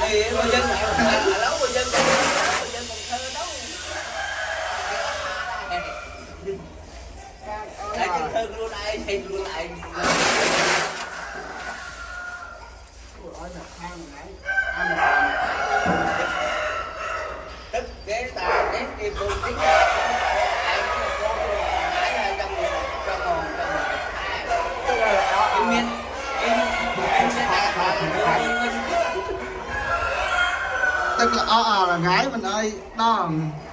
thì người dân lâu người dân còn thơ đâu ai chân thân luôn ai thì luôn lại tức cái ta đến cái phương tính ai có ai là trong cho còn trong miền em sẽ tức là là gái mình ơi đó